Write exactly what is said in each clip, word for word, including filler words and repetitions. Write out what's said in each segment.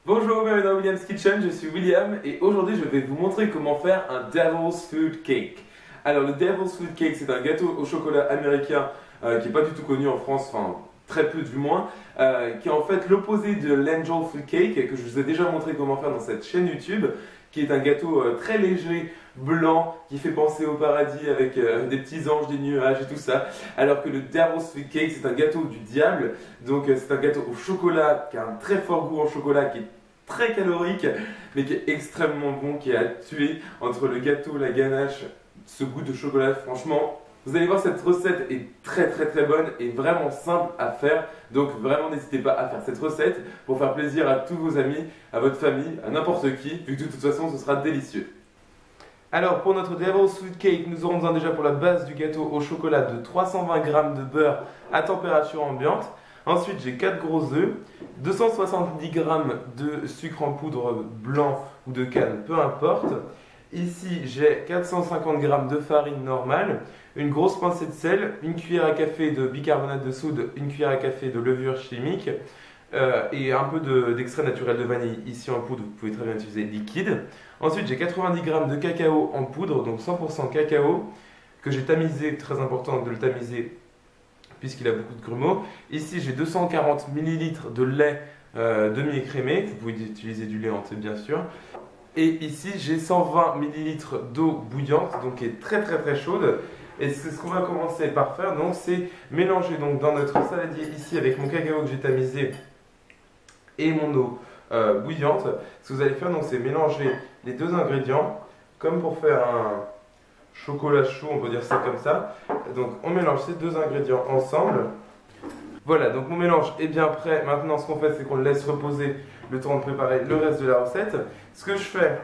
Bonjour, bienvenue dans William's Kitchen, je suis William et aujourd'hui je vais vous montrer comment faire un Devil's Food Cake. Alors le Devil's Food Cake, c'est un gâteau au chocolat américain euh, qui n'est pas du tout connu en France, enfin très peu du moins, euh, qui est en fait l'opposé de l'Angel Food Cake que je vous ai déjà montré comment faire dans cette chaîne YouTube, qui est un gâteau euh, très léger, blanc, qui fait penser au paradis avec euh, des petits anges, des nuages et tout ça, alors que le Devil's Food Cake c'est un gâteau du diable, donc euh, c'est un gâteau au chocolat qui a un très fort goût en chocolat, qui est très calorique mais qui est extrêmement bon, qui est à tuer entre le gâteau, la ganache, ce goût de chocolat. Franchement, vous allez voir, cette recette est très très très bonne et vraiment simple à faire, donc vraiment n'hésitez pas à faire cette recette pour faire plaisir à tous vos amis, à votre famille, à n'importe qui, vu que de toute façon ce sera délicieux. Alors pour notre Devil's Food Cake, nous aurons besoin déjà pour la base du gâteau au chocolat de trois cent vingt grammes de beurre à température ambiante. Ensuite j'ai quatre gros œufs, deux cent soixante-dix grammes de sucre en poudre blanc ou de canne, peu importe. Ici j'ai quatre cent cinquante grammes de farine normale, une grosse pincée de sel, une cuillère à café de bicarbonate de soude, une cuillère à café de levure chimique euh, et un peu d'extrait naturel de vanille ici en poudre, vous pouvez très bien utiliser liquide. Ensuite j'ai quatre-vingt-dix grammes de cacao en poudre, donc cent pour cent cacao, que j'ai tamisé, très important de le tamiser puisqu'il a beaucoup de grumeaux. Ici j'ai deux cent quarante millilitres de lait euh, demi-écrémé, vous pouvez utiliser du lait entier bien sûr. Et ici j'ai cent vingt millilitres d'eau bouillante, donc qui est très très très chaude. Et c'est ce qu'on va commencer par faire, donc c'est mélanger donc dans notre saladier ici avec mon cacao que j'ai tamisé et mon eau euh, bouillante. Ce que vous allez faire, donc c'est mélanger les deux ingrédients comme pour faire un chocolat chaud, on peut dire ça comme ça. Donc on mélange ces deux ingrédients ensemble. Voilà, donc mon mélange est bien prêt. Maintenant ce qu'on fait, c'est qu'on le laisse reposer le temps de préparer le reste de la recette. Ce que je fais,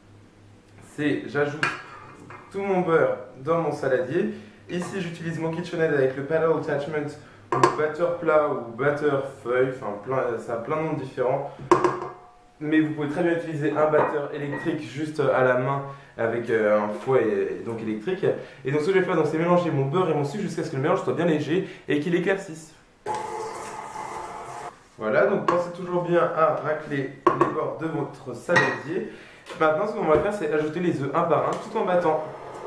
c'est j'ajoute tout mon beurre dans mon saladier. Ici j'utilise mon KitchenAid avec le paddle attachment ou batteur plat ou batteur feuille, enfin plein, ça a plein de noms différents. Mais vous pouvez très bien utiliser un batteur électrique juste à la main avec un fouet donc électrique. Et donc ce que je vais faire, c'est mélanger mon beurre et mon sucre jusqu'à ce que le mélange soit bien léger et qu'il éclaircisse. Voilà, donc pensez toujours bien à racler les bords de votre saladier. Maintenant ce qu'on va faire, c'est ajouter les œufs un par un tout en battant.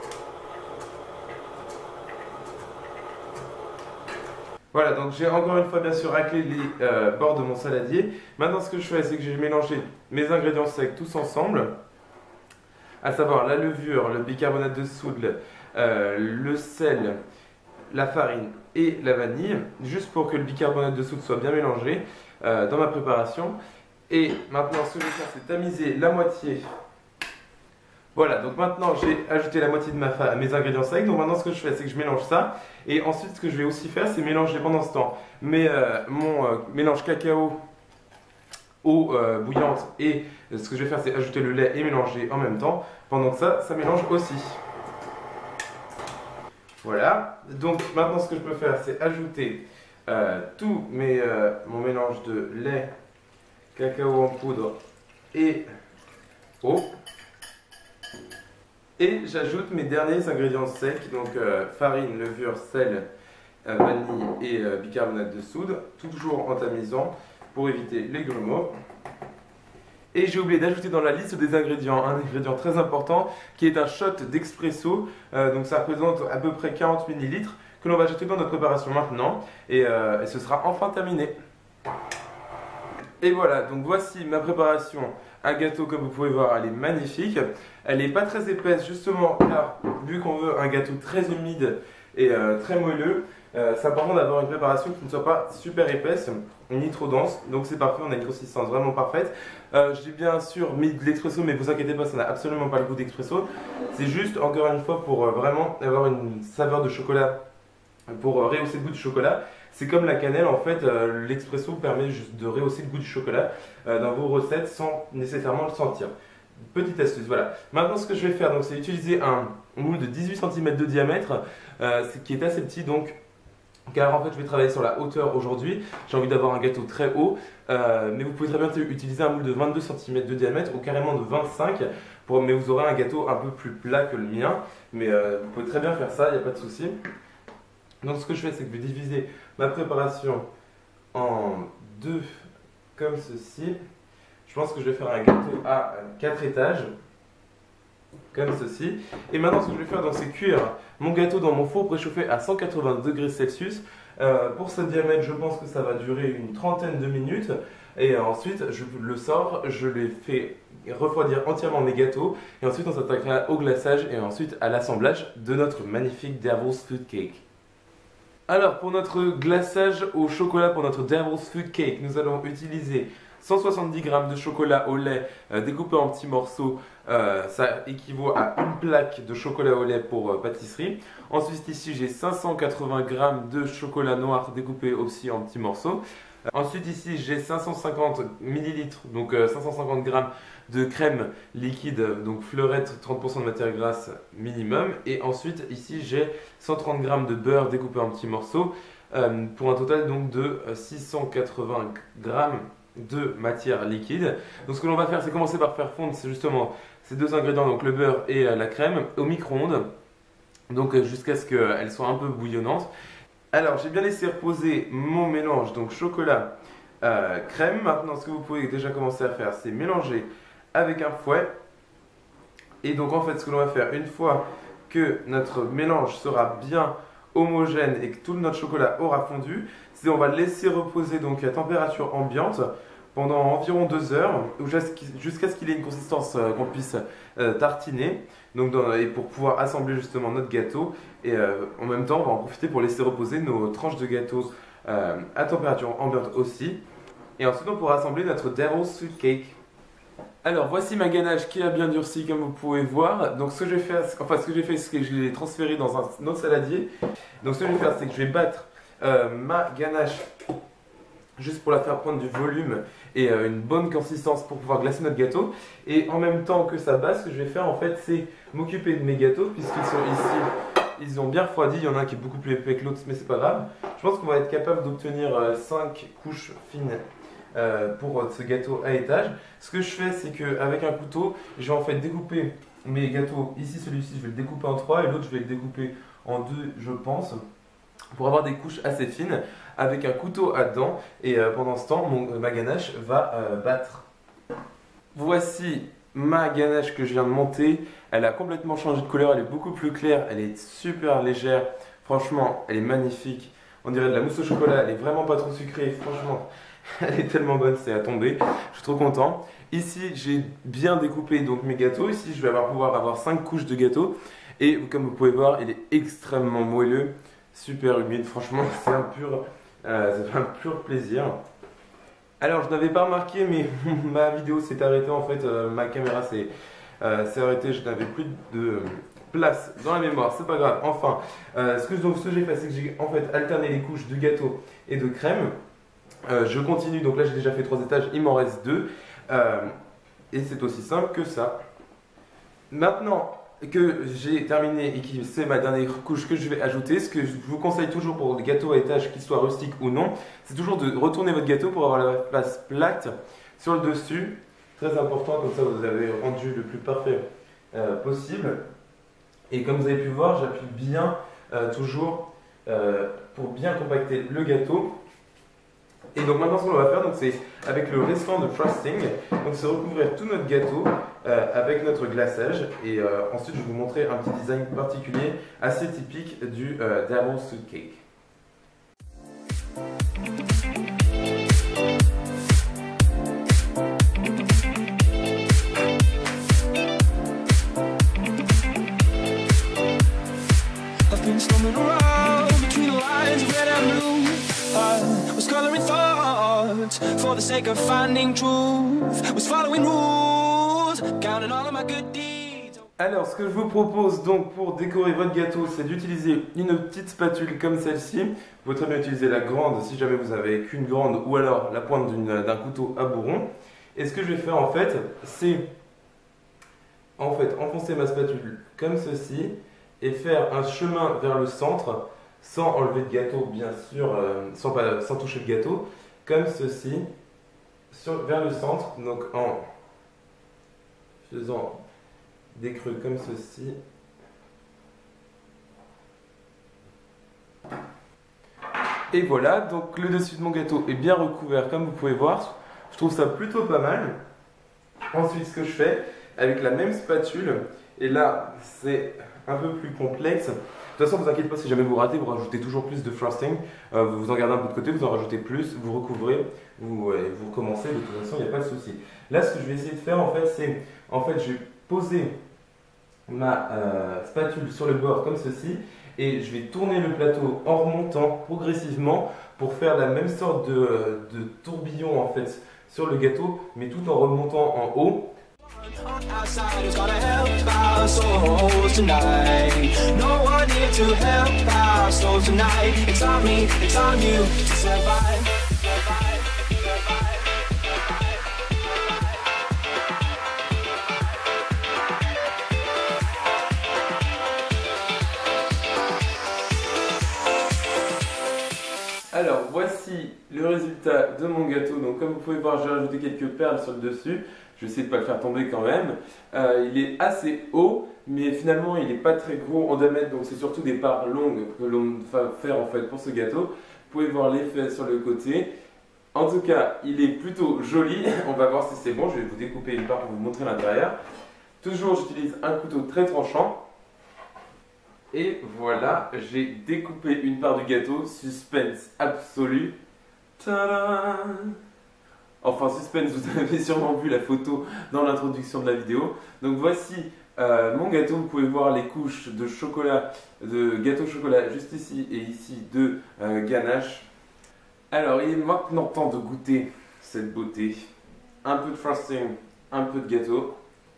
Voilà, donc j'ai encore une fois bien sûr raclé les euh, bords de mon saladier. Maintenant ce que je fais, c'est que j'ai mélangé mes ingrédients secs tous ensemble, à savoir la levure, le bicarbonate de soude, euh, le sel, la farine et la vanille, juste pour que le bicarbonate de soude soit bien mélangé euh, dans ma préparation. Et maintenant ce que je vais faire, c'est tamiser la moitié. Voilà, donc maintenant j'ai ajouté la moitié de ma fa mes ingrédients secs. Donc maintenant ce que je fais, c'est que je mélange ça. Et ensuite ce que je vais aussi faire, c'est mélanger pendant ce temps mais, euh, mon euh, mélange cacao, eau euh, bouillante. Et euh, ce que je vais faire, c'est ajouter le lait et mélanger en même temps. Pendant que ça, ça mélange aussi. Voilà, donc maintenant ce que je peux faire, c'est ajouter euh, tout mes, euh, mon mélange de lait, cacao en poudre et eau. Et j'ajoute mes derniers ingrédients secs, donc euh, farine, levure, sel, euh, vanille et euh, bicarbonate de soude, toujours en tamisant pour éviter les grumeaux. Et j'ai oublié d'ajouter dans la liste des ingrédients un ingrédient très important qui est un shot d'expresso, euh, donc ça représente à peu près quarante millilitres que l'on va ajouter dans notre préparation maintenant et, euh, et ce sera enfin terminé. Et voilà, donc voici ma préparation à gâteau. Comme vous pouvez voir, elle est magnifique. Elle n'est pas très épaisse justement car vu qu'on veut un gâteau très humide et euh, très moelleux, euh, c'est important d'avoir une préparation qui ne soit pas super épaisse ni trop dense. Donc c'est parfait, on a une consistance vraiment parfaite. Euh, J'ai bien sûr mis de l'expresso, mais vous inquiétez pas, ça n'a absolument pas le goût d'expresso. C'est juste encore une fois pour euh, vraiment avoir une saveur de chocolat, pour euh, rehausser le goût du chocolat. C'est comme la cannelle, en fait, euh, l'expresso permet juste de rehausser le goût du chocolat euh, dans vos recettes sans nécessairement le sentir. Petite astuce, voilà. Maintenant, ce que je vais faire, c'est utiliser un moule de dix-huit centimètres de diamètre, euh, qui est assez petit, donc, car en fait, je vais travailler sur la hauteur aujourd'hui. J'ai envie d'avoir un gâteau très haut, euh, mais vous pouvez très bien utiliser un moule de vingt-deux centimètres de diamètre ou carrément de vingt-cinq, pour, mais vous aurez un gâteau un peu plus plat que le mien. Mais euh, vous pouvez très bien faire ça, il n'y a pas de souci. Donc ce que je fais, c'est que je vais diviser ma préparation en deux comme ceci. Je pense que je vais faire un gâteau à quatre étages, comme ceci. Et maintenant, ce que je vais faire, c'est cuire mon gâteau dans mon four préchauffé à cent quatre-vingts degrés Celsius. Euh, pour ce diamètre, je pense que ça va durer une trentaine de minutes. Et ensuite, je le sors, je les fais refroidir entièrement mes gâteaux. Et ensuite, on s'attaquera au glaçage et ensuite à l'assemblage de notre magnifique Devil's Food Cake. Alors, pour notre glaçage au chocolat, pour notre Devil's Food Cake, nous allons utiliser cent soixante-dix grammes de chocolat au lait euh, découpé en petits morceaux. Euh, ça équivaut à une plaque de chocolat au lait pour euh, pâtisserie. Ensuite, ici, j'ai cinq cent quatre-vingts grammes de chocolat noir découpé aussi en petits morceaux. Euh, ensuite, ici, j'ai cinq cent cinquante millilitres, donc euh, cinq cent cinquante grammes de crème liquide, donc fleurette, trente pour cent de matière grasse minimum. Et ensuite, ici, j'ai cent trente grammes de beurre découpé en petits morceaux euh, pour un total donc de six cent quatre-vingts grammes de matière liquide. Donc ce que l'on va faire, c'est commencer par faire fondre c'est justement ces deux ingrédients, donc le beurre et euh, la crème, au micro-ondes, donc euh, jusqu'à ce qu'elles soient un peu bouillonnantes. Alors j'ai bien laissé reposer mon mélange, donc chocolat, euh, crème. Maintenant ce que vous pouvez déjà commencer à faire, c'est mélanger avec un fouet. Et donc en fait ce que l'on va faire, une fois que notre mélange sera bien homogène et que tout notre chocolat aura fondu, c'est on va le laisser reposer donc à température ambiante pendant environ deux heures jusqu'à ce qu'il ait une consistance euh, qu'on puisse euh, tartiner, donc dans, et pour pouvoir assembler justement notre gâteau. Et euh, en même temps on va en profiter pour laisser reposer nos tranches de gâteau euh, à température ambiante aussi. Et ensuite on pourra assembler notre Devil's Food Cake. Alors voici ma ganache qui a bien durci comme vous pouvez voir. Donc ce que je vais faire, enfin ce que j'ai fait, c'est que je l'ai transféré dans un autre saladier. Donc ce que je vais faire, c'est que je vais battre euh, ma ganache juste pour la faire prendre du volume et euh, une bonne consistance pour pouvoir glacer notre gâteau. Et en même temps que ça bat, ce que je vais faire en fait, c'est m'occuper de mes gâteaux puisqu'ils sont ici. Ils ont bien refroidi, il y en a un qui est beaucoup plus épais que l'autre, mais c'est pas grave. Je pense qu'on va être capable d'obtenir euh, cinq couches fines euh, pour euh, ce gâteau à étage. Ce que je fais, c'est qu'avec un couteau, je vais en fait découper mes gâteaux. Ici, celui-ci, je vais le découper en trois et l'autre, je vais le découper en deux, je pense, pour avoir des couches assez fines avec un couteau à dents. Et euh, pendant ce temps, mon, ma ganache va euh, battre. Voici ma ganache que je viens de monter. Elle a complètement changé de couleur, elle est beaucoup plus claire, elle est super légère. Franchement, elle est magnifique. On dirait de la mousse au chocolat, elle est vraiment pas trop sucrée. Franchement, elle est tellement bonne, c'est à tomber. Je suis trop content. Ici, j'ai bien découpé donc mes gâteaux. Ici, je vais avoir, pouvoir avoir cinq couches de gâteau. Et comme vous pouvez voir, il est extrêmement moelleux, super humide. Franchement, c'est un pur, euh, c'est un pur plaisir. Alors, je n'avais pas remarqué, mais ma vidéo s'est arrêtée en fait. Euh, ma caméra s'est euh, arrêtée. Je n'avais plus de place dans la mémoire. C'est pas grave. Enfin, euh, ce que, que j'ai fait, c'est que j'ai en fait alterné les couches de gâteau et de crème. Euh, je continue. Donc là, j'ai déjà fait trois étages. Il m'en reste deux. Euh, et c'est aussi simple que ça. Maintenant que j'ai terminé et que c'est ma dernière couche que je vais ajouter, ce que je vous conseille toujours pour les gâteaux à étage, qu'ils soient rustiques ou non, c'est toujours de retourner votre gâteau pour avoir la face plate sur le dessus. Très important, comme ça vous avez rendu le plus parfait euh, possible. Et comme vous avez pu voir, j'appuie bien euh, toujours euh, pour bien compacter le gâteau. Et donc maintenant ce qu'on va faire, c'est avec le restant de frosting, donc c'est recouvrir tout notre gâteau euh, avec notre glaçage. Et euh, ensuite je vais vous montrer un petit design particulier assez typique du euh, Devil's Food Cake. I've been slumming around between the lines of red and blue. I was coloring thoughts for the sake of finding truth. Was following rules, counting all of my good deeds. Alors, ce que je vous propose donc pour décorer votre gâteau, c'est d'utiliser une petite spatule comme celle-ci. Vous pouvez très bien utiliser la grande si jamais vous n'avez qu'une grande, ou alors la pointe d'un couteau à bourron. Et ce que je vais faire en fait, c'est en fait enfoncer ma spatule comme ceci et faire un chemin vers le centre sans enlever de gâteau, bien sûr, euh, sans, pas, sans toucher le gâteau, comme ceci, sur, vers le centre, donc en faisant des creux comme ceci. Et voilà, donc le dessus de mon gâteau est bien recouvert comme vous pouvez voir. Je trouve ça plutôt pas mal. Ensuite, ce que je fais avec la même spatule, et là c'est un peu plus complexe. De toute façon, vous inquiétez pas, si jamais vous ratez, vous rajoutez toujours plus de frosting. Euh, vous en gardez un peu de côté, vous en rajoutez plus, vous recouvrez, vous, ouais, vous recommencez. De toute façon, il n'y a pas de souci. Là, ce que je vais essayer de faire, en fait, c'est, en fait, je vais poser ma euh, spatule sur le bord comme ceci, et je vais tourner le plateau en remontant progressivement pour faire la même sorte de, de tourbillon en fait sur le gâteau, mais tout en remontant en haut. Outside is gonna help our souls tonight. No one here to help our souls tonight. It's on me, it's on you to survive. Survive, survive, Alors voici le résultat de mon gâteau. Donc comme vous pouvez voir, j'ai rajouté quelques perles sur le dessus. Je vais essayer de ne pas le faire tomber quand même. Euh, il est assez haut, mais finalement il n'est pas très gros en diamètre, donc c'est surtout des parts longues que l'on va faire en fait pour ce gâteau. Vous pouvez voir l'effet sur le côté. En tout cas, il est plutôt joli. On va voir si c'est bon. Je vais vous découper une part pour vous montrer l'intérieur. Toujours, j'utilise un couteau très tranchant. Et voilà, j'ai découpé une part du gâteau. Suspense absolu. Tadam! Enfin, suspense, vous avez sûrement vu la photo dans l'introduction de la vidéo. Donc voici euh, mon gâteau. Vous pouvez voir les couches de chocolat, de gâteau au chocolat juste ici et ici de euh, ganache. Alors, il est maintenant temps de goûter cette beauté. Un peu de frosting, un peu de gâteau.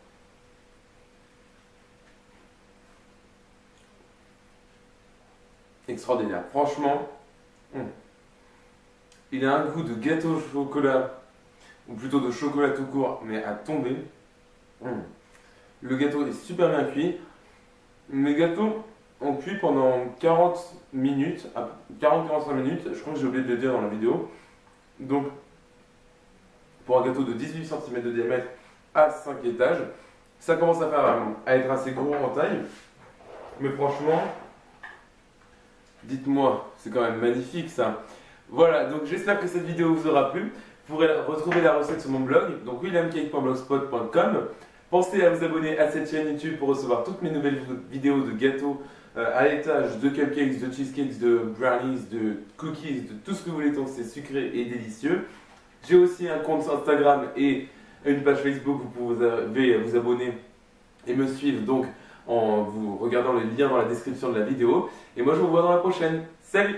Extraordinaire. Franchement, hum. Il a un goût de gâteau au chocolat, ou plutôt de chocolat tout court, mais à tomber. Hum. Le gâteau est super bien cuit. Mes gâteaux ont cuit pendant quarante minutes, quarante à quarante-cinq minutes, je crois que j'ai oublié de le dire dans la vidéo. Donc, pour un gâteau de dix-huit centimètres de diamètre à cinq étages, ça commence à, faire, à être assez gros en taille. Mais franchement, dites-moi, c'est quand même magnifique ça. Voilà, donc j'espère que cette vidéo vous aura plu. Vous pourrez retrouver la recette sur mon blog, donc william cake point blogspot point com. Pensez à vous abonner à cette chaîne YouTube pour recevoir toutes mes nouvelles vidéos de gâteaux euh, à l'étage, de cupcakes, de cheesecakes, de brownies, de cookies, de tout ce que vous voulez tant que c'est sucré et délicieux. J'ai aussi un compte Instagram et une page Facebook, vous pouvez vous abonner et me suivre donc en vous regardant les liens dans la description de la vidéo. Et moi je vous vois dans la prochaine. Salut!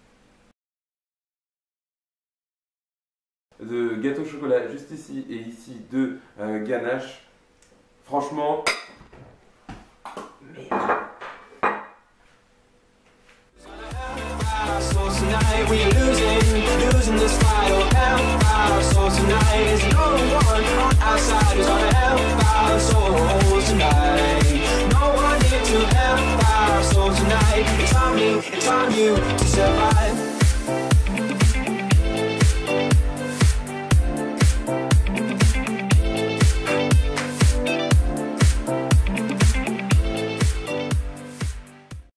De gâteau au chocolat juste ici et ici de euh, ganache. Franchement, merde. It's on me, it's on you to survive.